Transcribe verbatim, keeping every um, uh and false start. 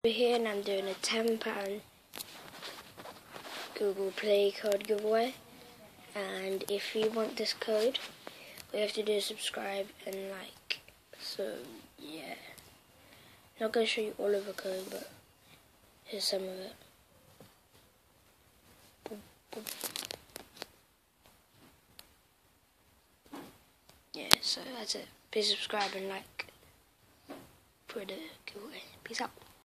We're here and I'm doing a ten pound Google Play code giveaway, and if you want this code, all you have to do is subscribe and like. So yeah, not going to show you all of the code, but here's some of it. Yeah, so that's it. Please subscribe and like for the giveaway. Peace out.